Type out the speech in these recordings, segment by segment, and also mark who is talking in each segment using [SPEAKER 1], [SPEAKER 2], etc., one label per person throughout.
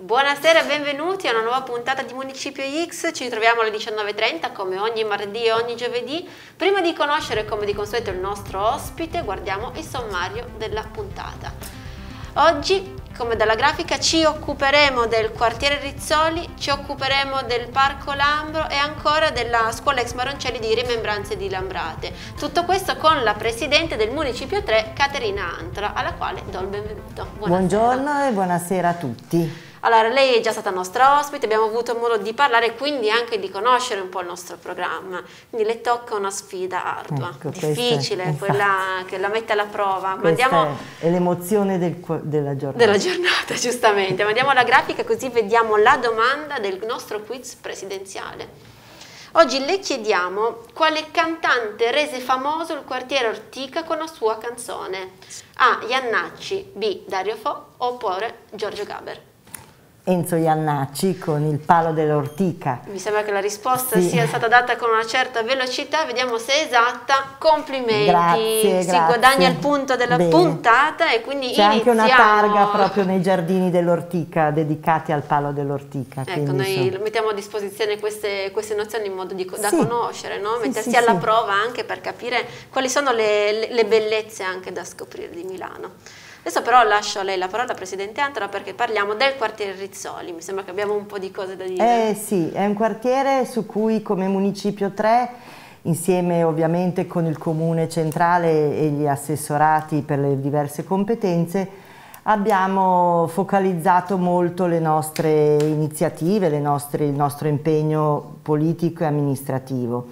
[SPEAKER 1] Buonasera e benvenuti a una nuova puntata di Municipio X. Ci troviamo alle 19:30 come ogni martedì e ogni giovedì. Prima di conoscere come di consueto il nostro ospite, guardiamo il sommario della puntata. Oggi, come dalla grafica, ci occuperemo del quartiere Rizzoli, ci occuperemo del Parco Lambro e ancora della scuola ex Maroncelli di Rimembranze di Lambrate. Tutto questo con la presidente del Municipio 3, Caterina Antola, alla quale do il benvenuto.
[SPEAKER 2] Buongiorno e buonasera a tutti.
[SPEAKER 1] Allora, lei è già stata nostra ospite, abbiamo avuto modo di parlare e quindi anche di conoscere un po' il nostro programma. Quindi le tocca una sfida ardua,
[SPEAKER 2] ecco,
[SPEAKER 1] difficile, quella che la mette alla prova.
[SPEAKER 2] Questa è l'emozione della giornata.
[SPEAKER 1] Della giornata, giustamente. Ma andiamo alla grafica così vediamo la domanda del nostro quiz presidenziale. Oggi le chiediamo quale cantante rese famoso il quartiere Ortica con la sua canzone. A. Iannacci, B. Dario Fo oppure Giorgio Gaber.
[SPEAKER 2] Enzo Iannacci con il palo dell'Ortica.
[SPEAKER 1] Mi sembra che la risposta sia stata data con una certa velocità, vediamo se è esatta. Complimenti,
[SPEAKER 2] grazie.
[SPEAKER 1] Si guadagna il punto della puntata e quindi
[SPEAKER 2] c'è anche una targa proprio nei giardini dell'Ortica dedicati al palo dell'Ortica.
[SPEAKER 1] Ecco, noi mettiamo a disposizione queste nozioni in modo da conoscere, no? Mettersi alla prova anche per capire quali sono le bellezze anche da scoprire di Milano. Adesso però lascio a lei la parola, Presidente Antola, perché parliamo del quartiere Rizzoli. Mi sembra che abbiamo un po' di cose da dire.
[SPEAKER 2] Sì, è un quartiere su cui come Municipio 3, insieme ovviamente con il Comune centrale e gli assessorati per le diverse competenze, abbiamo focalizzato molto le nostre iniziative, il nostro impegno politico e amministrativo.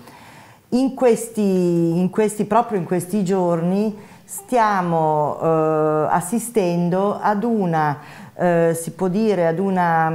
[SPEAKER 2] Proprio in questi giorni stiamo assistendo ad una, si può dire, ad una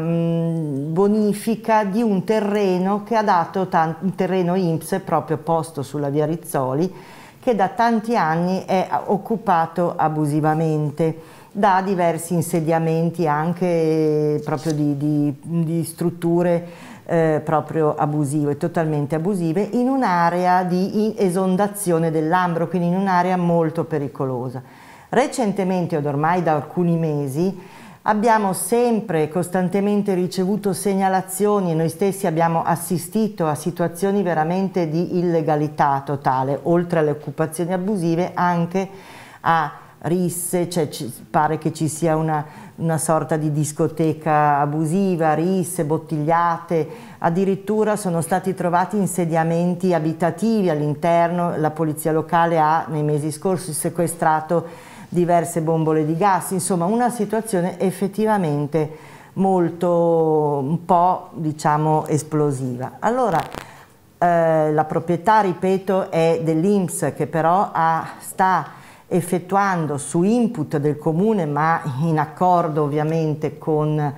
[SPEAKER 2] bonifica di un terreno che ha dato un terreno INPS proprio posto sulla via Rizzoli, che da tanti anni è occupato abusivamente da diversi insediamenti anche proprio di strutture proprio abusive, totalmente abusive, in un'area di esondazione del Lambro, quindi in un'area molto pericolosa. Recentemente, ed ormai da alcuni mesi, abbiamo sempre costantemente ricevuto segnalazioni e noi stessi abbiamo assistito a situazioni veramente di illegalità totale, oltre alle occupazioni abusive anche a risse, cioè pare che ci sia una sorta di discoteca abusiva, risse, bottigliate, addirittura sono stati trovati insediamenti abitativi all'interno. La polizia locale ha nei mesi scorsi sequestrato diverse bombole di gas, insomma una situazione effettivamente molto, un po' diciamo esplosiva. Allora la proprietà, ripeto, è dell'INPS, che però sta effettuando su input del Comune, ma in accordo ovviamente con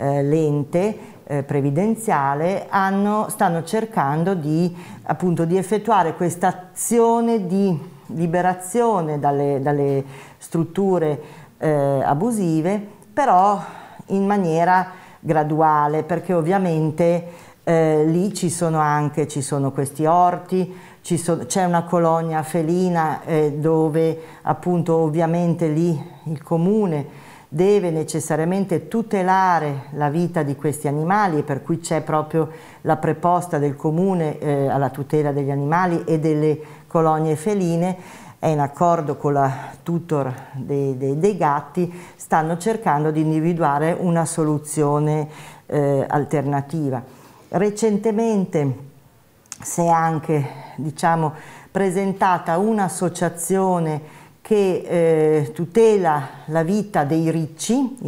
[SPEAKER 2] l'ente previdenziale, stanno cercando di effettuare questa azione di liberazione dalle strutture abusive, però in maniera graduale, perché ovviamente lì ci sono questi orti, c'è una colonia felina dove appunto ovviamente lì il Comune deve necessariamente tutelare la vita di questi animali, e per cui c'è proprio la preposta del Comune alla tutela degli animali e delle colonie feline. È in accordo con la tutor dei gatti, stanno cercando di individuare una soluzione alternativa. Recentemente si è anche, diciamo, presentata un'associazione che tutela la vita dei ricci,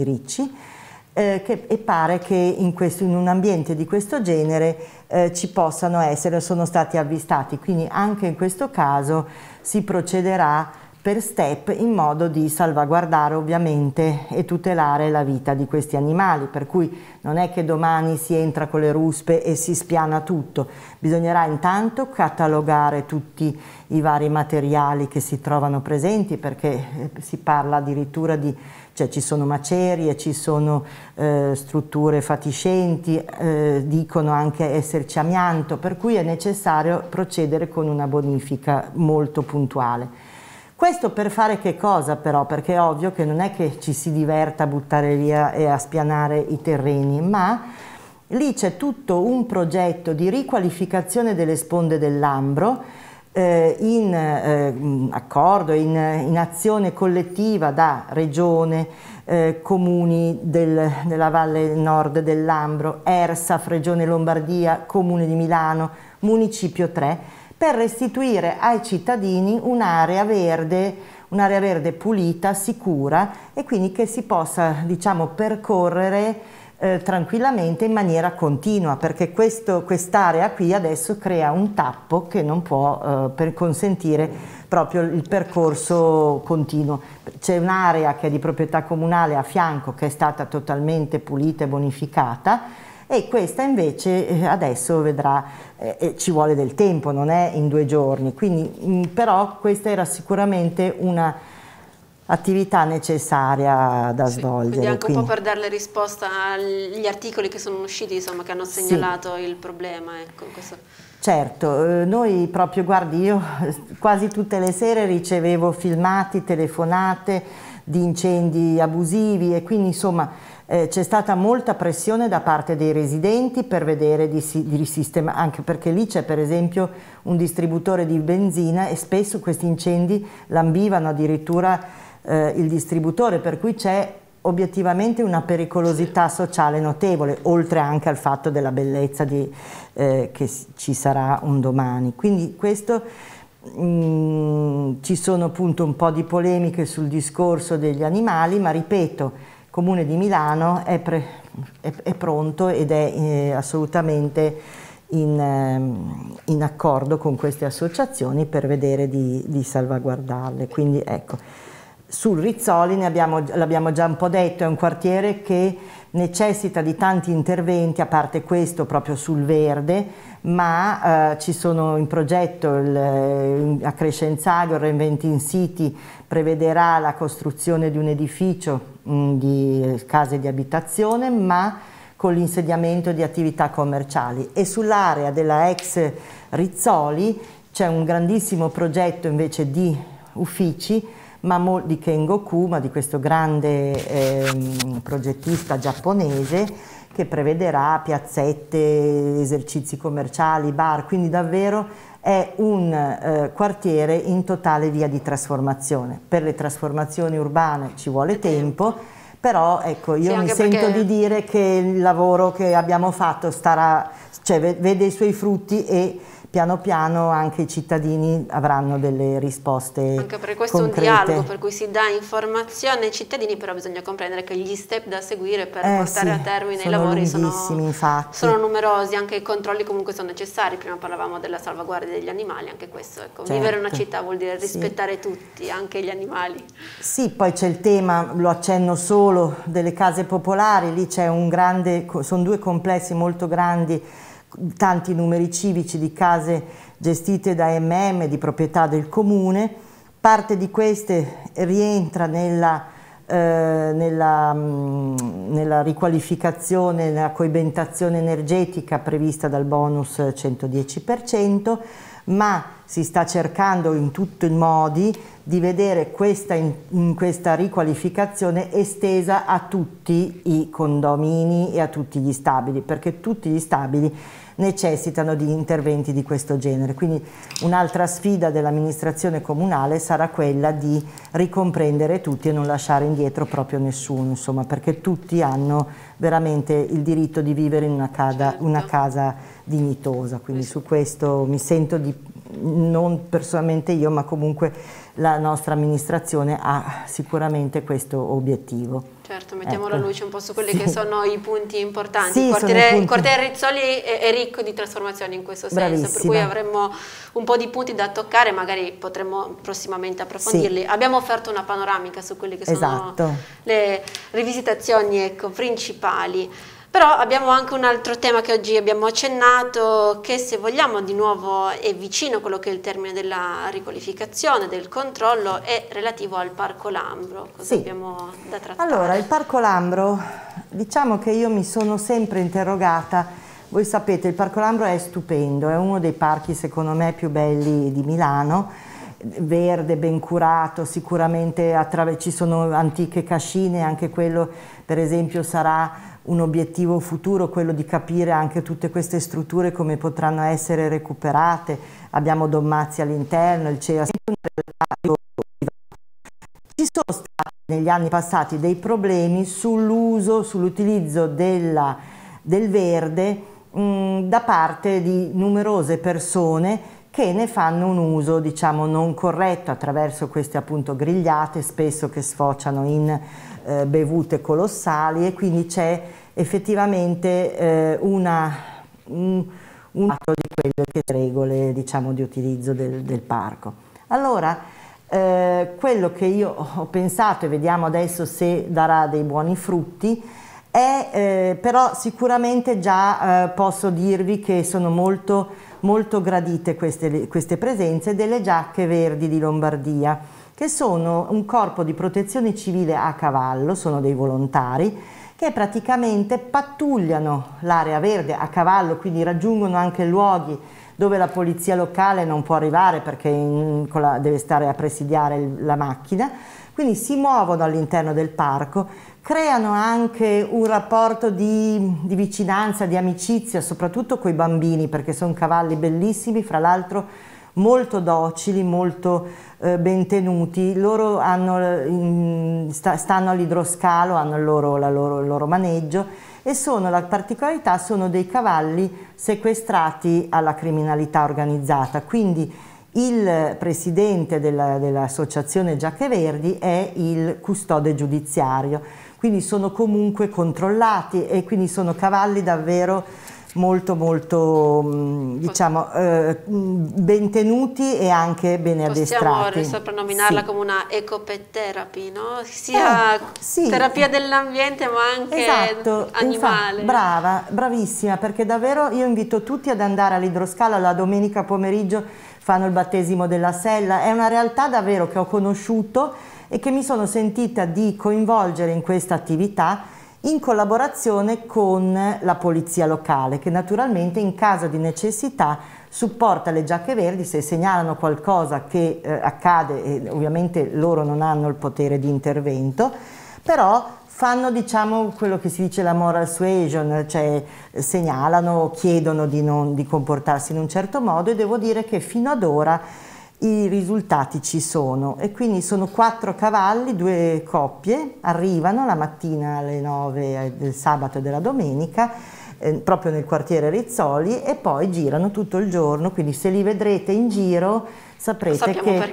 [SPEAKER 2] e pare che in un ambiente di questo genere ci possano essere, sono stati avvistati, quindi anche in questo caso si procederà per step in modo di salvaguardare ovviamente e tutelare la vita di questi animali, per cui non è che domani si entra con le ruspe e si spiana tutto, bisognerà intanto catalogare tutti i vari materiali che si trovano presenti, perché si parla addirittura cioè ci sono macerie, ci sono strutture fatiscenti, dicono anche esserci amianto, per cui è necessario procedere con una bonifica molto puntuale. Questo per fare che cosa però? Perché è ovvio che non è che ci si diverta a buttare via e a spianare i terreni, ma lì c'è tutto un progetto di riqualificazione delle sponde del Lambro in accordo, in azione collettiva da Regione, comuni della Valle Nord del Lambro, ERSAF, Regione Lombardia, Comune di Milano, Municipio 3, per restituire ai cittadini un'area verde pulita, sicura, e quindi che si possa, diciamo, percorrere tranquillamente in maniera continua, perché quest'area qui adesso crea un tappo che non può per consentire proprio il percorso continuo. C'è un'area che è di proprietà comunale a fianco che è stata totalmente pulita e bonificata, e questa invece adesso vedrà, ci vuole del tempo, non è in 2 giorni, quindi però questa era sicuramente una attività necessaria da svolgere.
[SPEAKER 1] Quindi anche un po' per dare risposta agli articoli che sono usciti, insomma, che hanno segnalato il problema. Ecco, questo.
[SPEAKER 2] Certo, noi proprio, guardi, io quasi tutte le sere ricevevo filmati, telefonate di incendi abusivi, e quindi insomma c'è stata molta pressione da parte dei residenti per vedere di risistemare, anche perché lì c'è per esempio un distributore di benzina e spesso questi incendi lambivano addirittura il distributore, per cui c'è obiettivamente una pericolosità sociale notevole, oltre anche al fatto della bellezza che ci sarà un domani. Quindi questo, ci sono appunto un po' di polemiche sul discorso degli animali, ma ripeto, il Comune di Milano è pronto ed è assolutamente in accordo con queste associazioni per vedere di salvaguardarle. Quindi ecco. Sul Rizzoli l'abbiamo già un po' detto, è un quartiere che necessita di tanti interventi, a parte questo proprio sul verde, ma ci sono in progetto a Crescenzago, il Reinventing City prevederà la costruzione di un edificio di case di abitazione, ma con l'insediamento di attività commerciali, e sull'area della ex Rizzoli c'è un grandissimo progetto invece di uffici, ma di Kengoku, ma di questo grande progettista giapponese, che prevederà piazzette, esercizi commerciali, bar, quindi davvero è un quartiere in totale via di trasformazione. Per le trasformazioni urbane ci vuole tempo, però ecco, io mi sento di dire che il lavoro che abbiamo fatto vede i suoi frutti, e piano piano anche i cittadini avranno delle risposte
[SPEAKER 1] anche per questo concrete. È un dialogo per cui si dà informazione ai cittadini, però bisogna comprendere che gli step da seguire per portare a termine i lavori sono numerosi, anche i controlli comunque sono necessari. Prima parlavamo della salvaguardia degli animali, anche questo, ecco, certo. Vivere una città vuol dire rispettare tutti, anche gli animali. Sì,
[SPEAKER 2] poi c'è il tema, lo accenno solo, delle case popolari. Lì c'è sono 2 complessi molto grandi, tanti numeri civici di case gestite da di proprietà del comune. Parte di queste rientra nella riqualificazione, nella coibentazione energetica prevista dal bonus 110%, ma si sta cercando in tutti i modi di vedere questa riqualificazione estesa a tutti i condomini e a tutti gli stabili, perché tutti gli stabili necessitano di interventi di questo genere. Quindi un'altra sfida dell'amministrazione comunale sarà quella di ricomprendere tutti e non lasciare indietro proprio nessuno, insomma, perché tutti hanno veramente il diritto di vivere in una casa dignitosa. Quindi su questo mi sento non personalmente io, ma comunque la nostra amministrazione ha sicuramente questo obiettivo.
[SPEAKER 1] Certo, mettiamo la luce un po' su quelli che sono i punti importanti. Il quartiere Rizzoli è ricco di trasformazioni in questo senso, per cui avremmo un po' di punti da toccare, magari potremmo prossimamente approfondirli. Abbiamo offerto una panoramica su quelle che sono le rivisitazioni principali. Però abbiamo anche un altro tema che oggi abbiamo accennato, che se vogliamo di nuovo è vicino a quello che è il termine della riqualificazione, del controllo, è relativo al Parco Lambro. Cosa abbiamo da trattare?
[SPEAKER 2] Allora, il Parco Lambro, diciamo che io mi sono sempre interrogata. Voi sapete, il Parco Lambro è stupendo, è uno dei parchi secondo me più belli di Milano, verde, ben curato, sicuramente ci sono antiche cascine, anche quello per esempio sarà un obiettivo futuro, quello di capire anche tutte queste strutture come potranno essere recuperate. Abbiamo Dommazzi all'interno, il CEA. Ci sono stati negli anni passati dei problemi sull'uso, sull'utilizzo del verde da parte di numerose persone che ne fanno un uso, diciamo, non corretto attraverso queste appunto grigliate, spesso che sfociano in bevute colossali, e quindi c'è effettivamente un atto di quelle che regole, diciamo, di utilizzo del parco. Allora, quello che io ho pensato, e vediamo adesso se darà dei buoni frutti, è però sicuramente già posso dirvi che sono molto gradite queste presenze delle Giacche Verdi di Lombardia, che sono un corpo di protezione civile a cavallo, sono dei volontari che praticamente pattugliano l'area verde a cavallo, quindi raggiungono anche luoghi dove la polizia locale non può arrivare perché deve stare a presidiare la macchina, quindi si muovono all'interno del parco, creano anche un rapporto di vicinanza, di amicizia, soprattutto con i bambini, perché sono cavalli bellissimi, fra l'altro molto docili, molto ben tenuti. Loro stanno all'idroscalo, hanno il loro maneggio, e la particolarità sono dei cavalli sequestrati alla criminalità organizzata, quindi il presidente dell'associazione Giacche Verdi è il custode giudiziario, quindi sono comunque controllati, e quindi sono cavalli davvero molto diciamo ben tenuti e anche bene addestrati.
[SPEAKER 1] Possiamo soprannominarla come una eco-pet therapy, no? Sia
[SPEAKER 2] sì,
[SPEAKER 1] terapia dell'ambiente ma anche animale.
[SPEAKER 2] Brava, bravissima, perché davvero io invito tutti ad andare all'idroscalo la domenica pomeriggio, fanno il battesimo della sella, è una realtà davvero che ho conosciuto e che mi sono sentita di coinvolgere in questa attività in collaborazione con la polizia locale, che naturalmente in caso di necessità supporta le Giacche Verdi se segnalano qualcosa che accade, e ovviamente loro non hanno il potere di intervento, però fanno, diciamo, quello che si dice la moral suasion, cioè segnalano, chiedono di comportarsi in un certo modo, e devo dire che fino ad ora i risultati ci sono, e quindi sono 4 cavalli, 2 coppie, arrivano la mattina alle 9 del sabato e della domenica, proprio nel quartiere Rizzoli, e poi girano tutto il giorno, quindi se li vedrete in giro saprete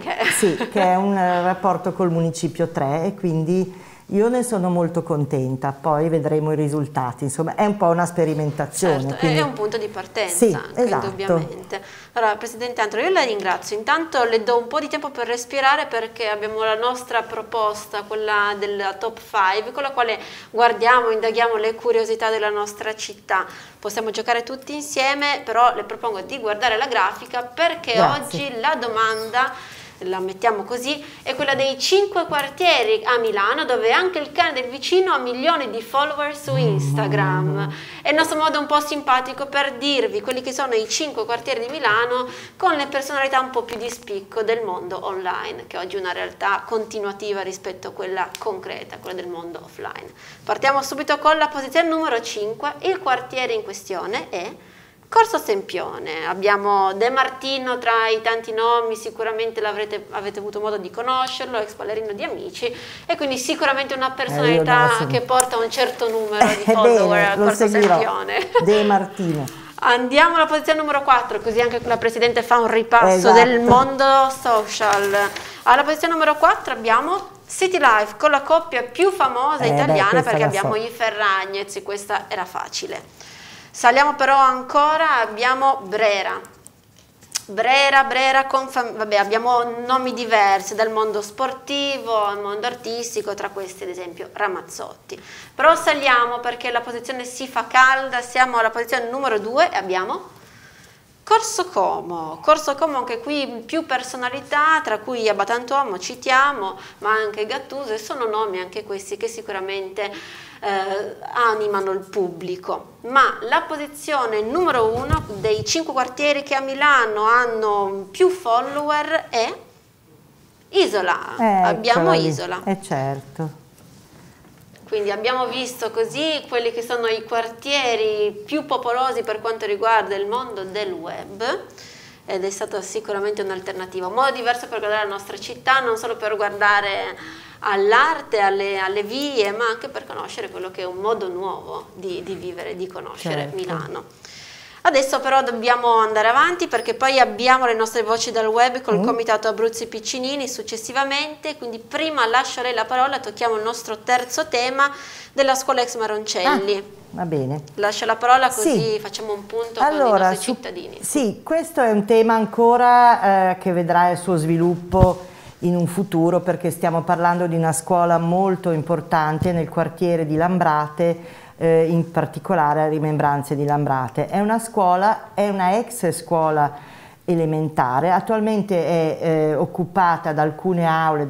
[SPEAKER 2] che è un rapporto col Municipio 3, e quindi io ne sono molto contenta, poi vedremo i risultati, insomma è un po' una sperimentazione.
[SPEAKER 1] Certo,
[SPEAKER 2] quindi...
[SPEAKER 1] è un punto di partenza,
[SPEAKER 2] sì,
[SPEAKER 1] anche,
[SPEAKER 2] esatto.
[SPEAKER 1] indubbiamente. Allora, Presidente Antro, io la ringrazio, intanto le do un po' di tempo per respirare, perché abbiamo la nostra proposta, quella della top 5, con la quale guardiamo, indaghiamo le curiosità della nostra città. Possiamo giocare tutti insieme, però le propongo di guardare la grafica, perché oggi la domanda, la mettiamo così, è quella dei 5 quartieri a Milano dove anche il cane del vicino ha milioni di follower su Instagram. È il nostro modo un po' simpatico per dirvi quelli che sono i 5 quartieri di Milano con le personalità un po' più di spicco del mondo online, che oggi è una realtà continuativa rispetto a quella concreta, quella del mondo offline. Partiamo subito con la posizione numero 5. Il quartiere in questione è Corso Sempione. Abbiamo De Martino tra i tanti nomi, sicuramente avete avuto modo di conoscerlo, ex ballerino di Amici, e quindi sicuramente una personalità che porta un certo numero di follower a Corso Sempione.
[SPEAKER 2] De Martino.
[SPEAKER 1] Andiamo alla posizione numero 4, così anche la Presidente fa un ripasso del mondo social. Alla posizione numero 4 abbiamo City Life, con la coppia più famosa italiana, perché abbiamo i Ferragnez, questa era facile. Saliamo però ancora, abbiamo Brera, vabbè, abbiamo nomi diversi, dal mondo sportivo al mondo artistico, tra questi ad esempio Ramazzotti. Però saliamo perché la posizione si fa calda, siamo alla posizione numero 2 e abbiamo Corso Como, anche qui più personalità, tra cui Abbatantuomo citiamo, ma anche Gattuso, e sono nomi anche questi che sicuramente animano il pubblico. Ma la posizione numero 1 dei 5 quartieri che a Milano hanno più follower è Isola, abbiamo Isola.
[SPEAKER 2] Certo.
[SPEAKER 1] Quindi abbiamo visto così quelli che sono i quartieri più popolosi per quanto riguarda il mondo del web, ed è stata sicuramente un'alternativa, un modo diverso per guardare la nostra città, non solo per guardare all'arte, alle vie, ma anche per conoscere quello che è un modo nuovo di vivere, di conoscere Milano. Adesso però dobbiamo andare avanti perché poi abbiamo le nostre voci dal web col Comitato Abruzzi Piccinini successivamente, quindi prima lascio a lei la parola, tocchiamo il nostro terzo tema della scuola ex Maroncelli.
[SPEAKER 2] Va bene.
[SPEAKER 1] Lascio la parola così facciamo un punto con i nostri cittadini.
[SPEAKER 2] Sì, questo è un tema ancora che vedrà il suo sviluppo in un futuro, perché stiamo parlando di una scuola molto importante nel quartiere di Lambrate, in particolare a Rimembranze di Lambrate. È una scuola, è una ex scuola elementare, attualmente è occupata da alcune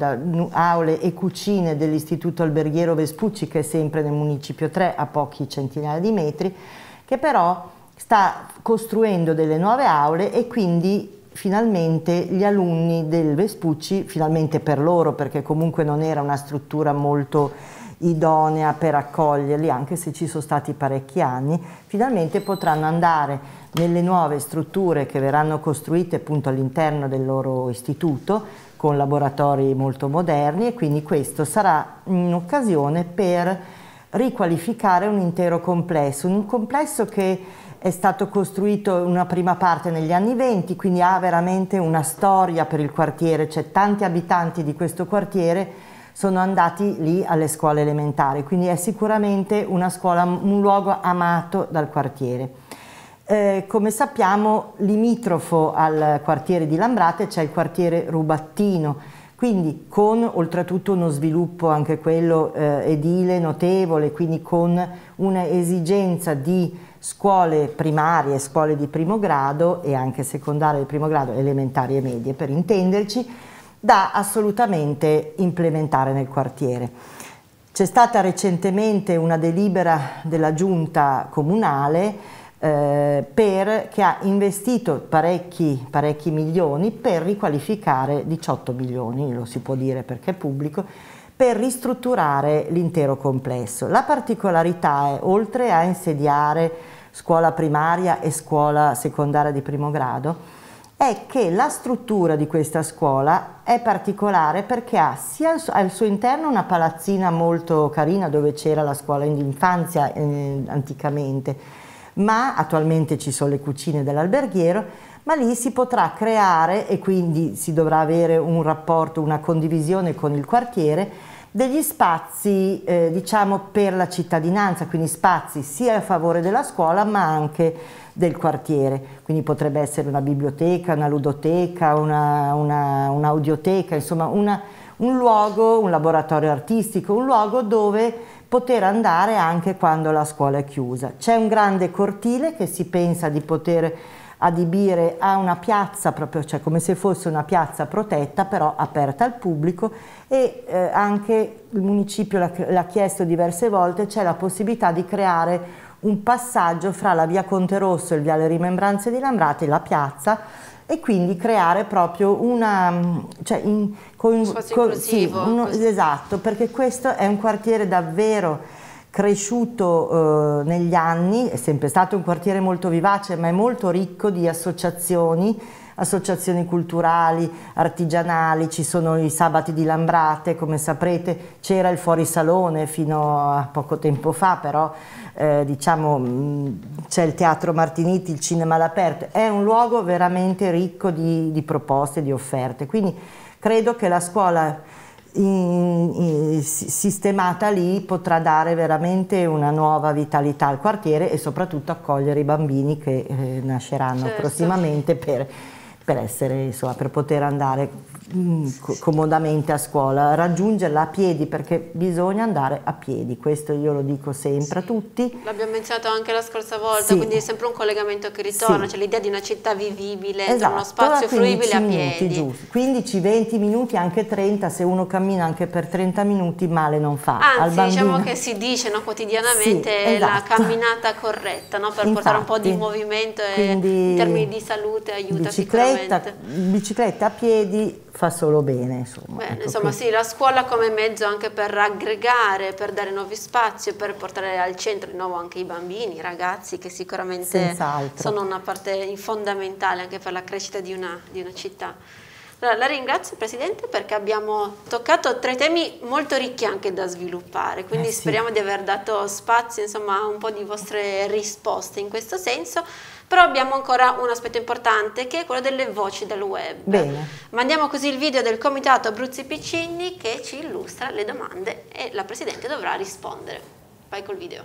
[SPEAKER 2] aule e cucine dell'Istituto Alberghiero Vespucci, che è sempre nel Municipio 3 a pochi centinaia di metri, che però sta costruendo delle nuove aule e quindi finalmente gli alunni del Vespucci, finalmente per loro, perché comunque non era una struttura molto idonea per accoglierli, anche se ci sono stati parecchi anni, finalmente potranno andare nelle nuove strutture che verranno costruite appunto all'interno del loro istituto, con laboratori molto moderni, e quindi questo sarà un'occasione per riqualificare un intero complesso, un complesso che è stato costruito una prima parte negli anni 20, quindi ha veramente una storia per il quartiere, cioè tanti abitanti di questo quartiere sono andati lì alle scuole elementari, quindi è sicuramente una scuola, un luogo amato dal quartiere. Come sappiamo, limitrofo al quartiere di Lambrate c'è il quartiere Rubattino, quindi con oltretutto uno sviluppo anche quello edile notevole, quindi con un'esigenza di scuole primarie, scuole di primo grado e anche secondarie di primo grado, elementari e medie per intenderci, da assolutamente implementare nel quartiere. C'è stata recentemente una delibera della giunta comunale che ha investito parecchi milioni per riqualificare 18 milioni, lo si può dire perché è pubblico, per ristrutturare l'intero complesso. La particolarità è, oltre a insediare scuola primaria e scuola secondaria di primo grado, è che la struttura di questa scuola è particolare perché ha sia al suo interno una palazzina molto carina dove c'era la scuola d'infanzia anticamente, ma attualmente ci sono le cucine dell'alberghiero, ma lì si potrà creare, e quindi si dovrà avere un rapporto, una condivisione con il quartiere, degli spazi diciamo per la cittadinanza, quindi spazi sia a favore della scuola ma anche del quartiere, quindi potrebbe essere una biblioteca, una ludoteca, un'audioteca, insomma un luogo, un laboratorio artistico, un luogo dove poter andare anche quando la scuola è chiusa. C'è un grande cortile che si pensa di poter adibire a una piazza, proprio, cioè come se fosse una piazza protetta però aperta al pubblico, e anche il municipio l'ha chiesto diverse volte, c'è la possibilità di creare un passaggio fra la via Conte Rosso e il viale Rimembranze di Lambrate e la piazza, e quindi creare proprio una, cioè esatto, perché questo è un quartiere davvero cresciuto negli anni, è sempre stato un quartiere molto vivace, ma è molto ricco di associazioni culturali, artigianali, ci sono i sabati di Lambrate, come saprete c'era il fuorisalone fino a poco tempo fa, però diciamo c'è il Teatro Martiniti, il cinema all'aperto, è un luogo veramente ricco di proposte, di offerte, quindi credo che la scuola sistemata lì potrà dare veramente una nuova vitalità al quartiere e soprattutto accogliere i bambini che nasceranno prossimamente per essere, insomma, per poter andare comodamente a scuola, raggiungerla a piedi, perché bisogna andare a piedi, questo io lo dico sempre a tutti.
[SPEAKER 1] L'abbiamo menzionato anche la scorsa volta, quindi è sempre un collegamento che ritorna, c'è l'idea di una città vivibile, uno spazio fruibile a piedi.
[SPEAKER 2] Giusto. 15-20 minuti, anche 30, se uno cammina anche per 30 minuti male non fa.
[SPEAKER 1] Anzi, diciamo che si dice quotidianamente la camminata corretta, per portare un po' di movimento e in termini di salute aiuta sicuramente.
[SPEAKER 2] Bicicletta a piedi, fa solo bene, insomma.
[SPEAKER 1] Bene,
[SPEAKER 2] ecco,
[SPEAKER 1] insomma sì, la scuola come mezzo anche per aggregare, per dare nuovi spazi, per portare al centro di nuovo anche i bambini, i ragazzi, che sicuramente sono una parte fondamentale anche per la crescita di una città. Allora, la ringrazio Presidente perché abbiamo toccato 3 temi molto ricchi anche da sviluppare, quindi speriamo di aver dato spazio, insomma, a un po' di vostre risposte in questo senso. Però abbiamo ancora un aspetto importante che è quello delle voci del web.
[SPEAKER 2] Bene.
[SPEAKER 1] Mandiamo così il video del Comitato Abruzzi Piccinni che ci illustra le domande e la Presidente dovrà rispondere. Vai col video.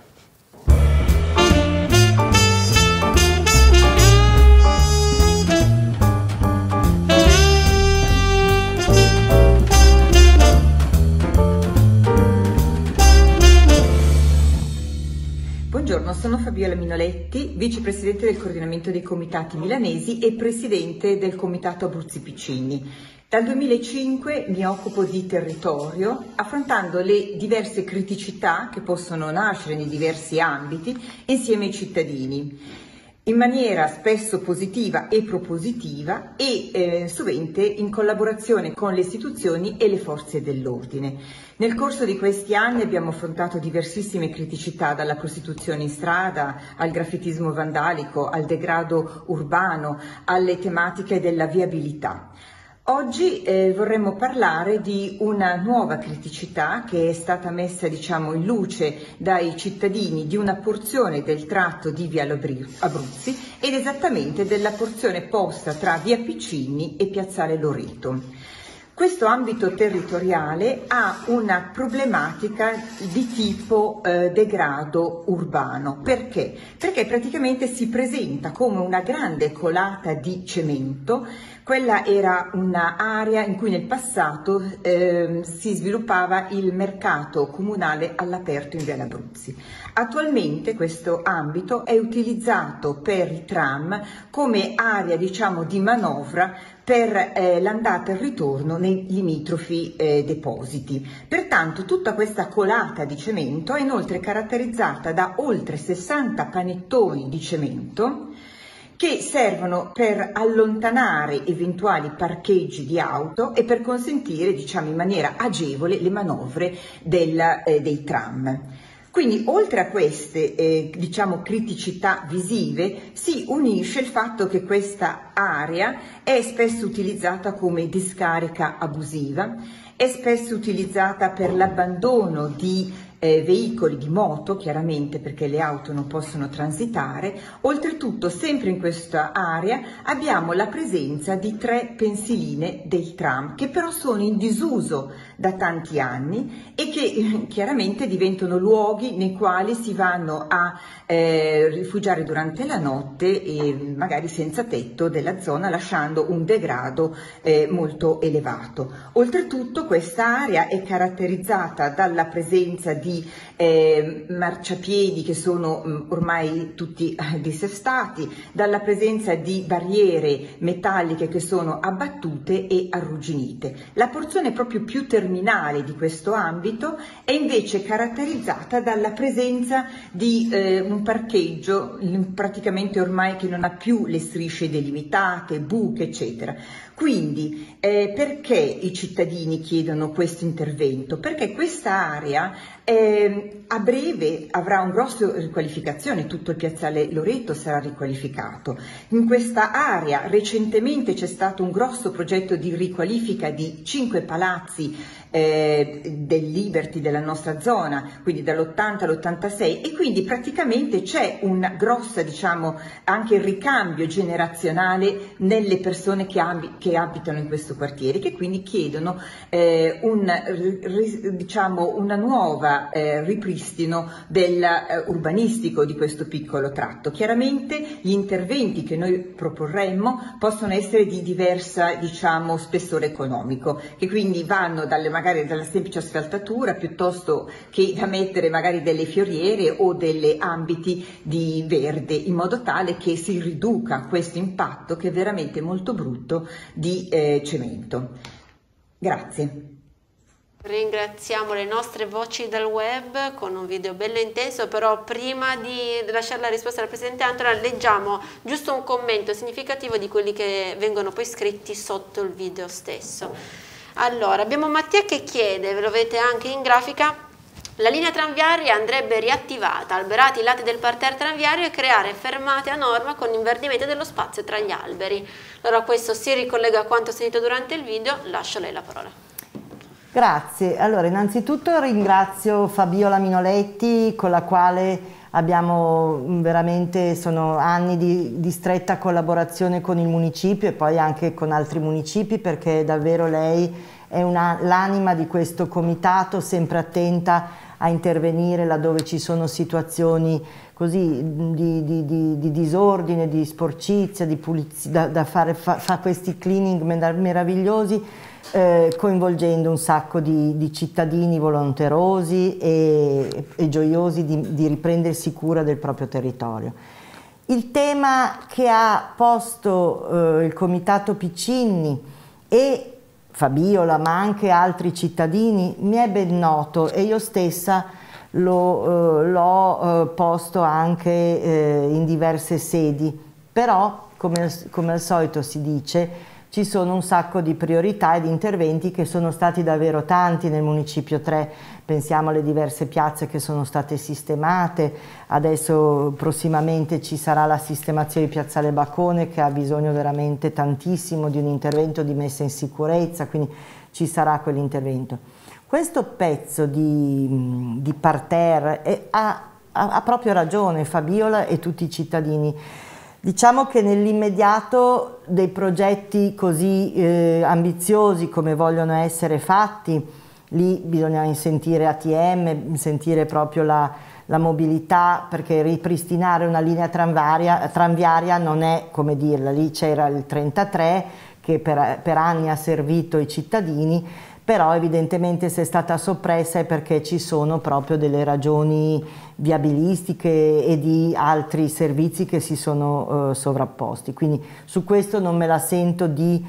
[SPEAKER 3] Buongiorno, sono Fabiola Minoletti, vicepresidente del coordinamento dei comitati milanesi e presidente del comitato Abruzzi Piccinni. Dal 2005 mi occupo di territorio, affrontando le diverse criticità che possono nascere nei diversi ambiti insieme ai cittadini, in maniera spesso positiva e propositiva e sovente in collaborazione con le istituzioni e le forze dell'ordine. Nel corso di questi anni abbiamo affrontato diversissime criticità, dalla prostituzione in strada al graffitismo vandalico, al degrado urbano, alle tematiche della viabilità. Oggi vorremmo parlare di una nuova criticità che è stata messa, diciamo, in luce dai cittadini di una porzione del tratto di Via Abruzzi ed esattamente della porzione posta tra Via Piccinni e Piazzale Loreto. Questo ambito territoriale ha una problematica di tipo degrado urbano. Perché? Perché praticamente si presenta come una grande colata di cemento. Quella era un'area in cui nel passato si sviluppava il mercato comunale all'aperto in Via Abruzzi. Attualmente questo ambito è utilizzato per i tram come area, diciamo, di manovra per l'andata e il ritorno nei limitrofi depositi. Pertanto tutta questa colata di cemento è inoltre caratterizzata da oltre 60 panettoni di cemento che servono per allontanare eventuali parcheggi di auto e per consentire, diciamo, in maniera agevole le manovre dei tram. Quindi oltre a queste diciamo criticità visive si unisce il fatto che questa area è spesso utilizzata come discarica abusiva, è spesso utilizzata per l'abbandono di veicoli, di moto, chiaramente perché le auto non possono transitare. Oltretutto, sempre in questa area abbiamo la presenza di 3 pensiline del tram che però sono in disuso da tanti anni e che chiaramente diventano luoghi nei quali si vanno a rifugiare durante la notte e magari senza tetto della zona, lasciando un degrado molto elevato. Oltretutto questa area è caratterizzata dalla presenza di marciapiedi che sono ormai tutti dissestati, dalla presenza di barriere metalliche che sono abbattute e arrugginite. La porzione proprio più terminale di questo ambito è invece caratterizzata dalla presenza di un parcheggio praticamente ormai che non ha più le strisce delimitate, buche, eccetera. Quindi perché i cittadini chiedono questo intervento? Perché questa area a breve avrà un grosso riqualificazione, tutto il piazzale Loreto sarà riqualificato. In questa area recentemente c'è stato un grosso progetto di riqualifica di 5 palazzi del Liberty della nostra zona, quindi dall'80 all'86, e quindi praticamente c'è una grossa, diciamo, anche ricambio generazionale nelle persone che abitano in questo quartiere, che quindi chiedono diciamo una nuova ripristino urbanistico di questo piccolo tratto. Chiaramente gli interventi che noi proporremmo possono essere di diversa, diciamo, spessore economico, che quindi vanno magari dalla semplice asfaltatura piuttosto che da mettere magari delle fioriere o delle ambiti di verde, in modo tale che si riduca questo impatto che è veramente molto brutto di cemento. Grazie.
[SPEAKER 1] Ringraziamo le nostre voci dal web con un video bello intenso, però prima di lasciare la risposta al Presidente Antola leggiamo giusto un commento significativo di quelli che vengono poi scritti sotto il video stesso. Allora, abbiamo Mattia che chiede, ve lo vedete anche in grafica, la linea tranviaria andrebbe riattivata, alberati i lati del parterre tranviario e creare fermate a norma con inverdimento dello spazio tra gli alberi. Allora questo si ricollega a quanto sentito durante il video, lascio a lei la parola.
[SPEAKER 2] Grazie, allora innanzitutto ringrazio Fabiola Minoletti con la quale abbiamo veramente, sono anni di stretta collaborazione con il municipio e poi anche con altri municipi, perché davvero lei è l'anima di questo comitato, sempre attenta a intervenire laddove ci sono situazioni così di disordine, di sporcizia, di pulizia, da fare fa questi cleaning meravigliosi. Coinvolgendo un sacco di cittadini volenterosi e gioiosi di riprendersi cura del proprio territorio. Il tema che ha posto il Comitato Piccinni e Fabiola, ma anche altri cittadini, mi è ben noto e io stessa l'ho posto anche in diverse sedi, però come al solito si dice, ci sono un sacco di priorità e di interventi che sono stati davvero tanti nel Municipio 3, pensiamo alle diverse piazze che sono state sistemate, adesso prossimamente ci sarà la sistemazione di Piazzale Bacone che ha bisogno veramente tantissimo di un intervento di messa in sicurezza, quindi ci sarà quell'intervento. Questo pezzo di parterre ha proprio ragione Fabiola e tutti i cittadini. Diciamo che nell'immediato dei progetti così ambiziosi come vogliono essere fatti, lì bisogna sentire ATM, sentire proprio la mobilità, perché ripristinare una linea tranviaria non è come dirla, lì c'era il 33 che per anni ha servito i cittadini, però evidentemente se è stata soppressa è perché ci sono proprio delle ragioni viabilistiche e di altri servizi che si sono sovrapposti, quindi su questo non me la sento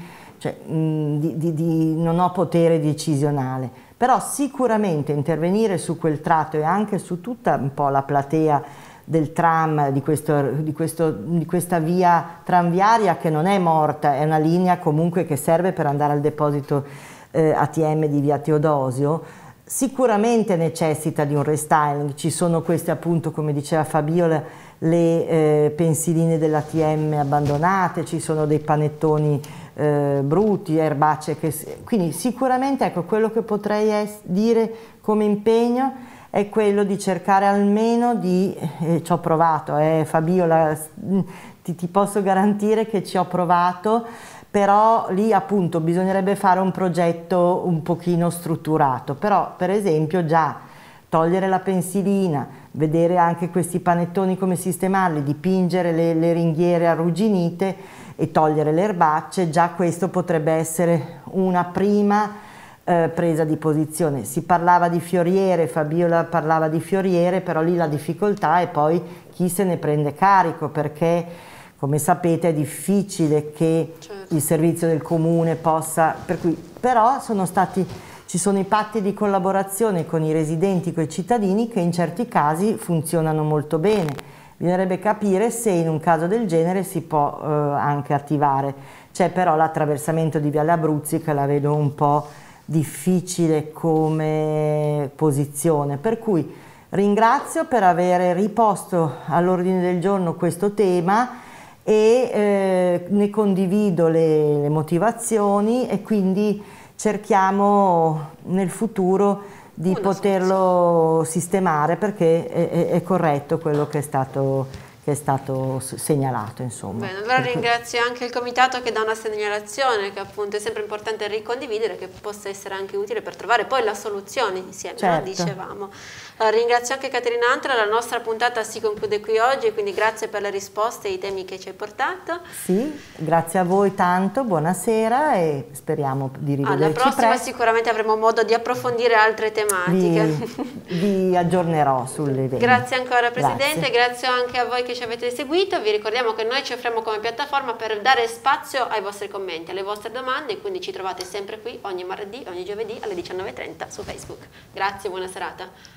[SPEAKER 2] non ho potere decisionale, però sicuramente intervenire su quel tratto e anche su tutta un po' la platea del tram, di questa via tranviaria che non è morta, è una linea comunque che serve per andare al deposito ATM di via Teodosio, sicuramente necessita di un restyling. Ci sono queste, appunto, come diceva Fabiola, le pensiline dell'ATM abbandonate, ci sono dei panettoni brutti, erbacce, quindi sicuramente, ecco, quello che potrei dire come impegno è quello di cercare almeno di, ci ho provato, Fabiola, ti posso garantire che ci ho provato, però lì appunto bisognerebbe fare un progetto un pochino strutturato, però per esempio già togliere la pensilina, vedere anche questi panettoni come sistemarli, dipingere le ringhiere arrugginite e togliere le erbacce, già questo potrebbe essere una prima presa di posizione. Si parlava di fioriere, Fabiola parlava di fioriere, però lì la difficoltà è poi chi se ne prende carico, perché come sapete è difficile che il servizio del comune possa, però ci sono i patti di collaborazione con i residenti, con i cittadini che in certi casi funzionano molto bene. Bisognerebbe capire se in un caso del genere si può anche attivare. C'è però l'attraversamento di Viale Abruzzi che la vedo un po' difficile come posizione, per cui ringrazio per aver riposto all'ordine del giorno questo tema e ne condivido le motivazioni e quindi cerchiamo nel futuro di poterlo sistemare, perché è corretto quello che è stato segnalato, insomma.
[SPEAKER 1] Bene, allora ringrazio anche il comitato che dà una segnalazione, che appunto è sempre importante ricondividere, che possa essere anche utile per trovare poi la soluzione insieme,
[SPEAKER 2] certo.
[SPEAKER 1] No? Dicevamo. Allora, ringrazio anche Caterina Antola, la nostra puntata si conclude qui oggi, quindi grazie per le risposte e i temi che ci hai portato.
[SPEAKER 2] Sì, grazie a voi tanto, buonasera e speriamo di rivederci
[SPEAKER 1] alla prossima
[SPEAKER 2] presto.
[SPEAKER 1] Sicuramente avremo modo di approfondire altre tematiche.
[SPEAKER 2] Vi aggiornerò sulle eventi.
[SPEAKER 1] Grazie ancora Presidente, grazie anche a voi che ci avete seguito, vi ricordiamo che noi ci offriamo come piattaforma per dare spazio ai vostri commenti, alle vostre domande, quindi ci trovate sempre qui ogni martedì, ogni giovedì alle 19:30 su Facebook. Grazie, buona serata.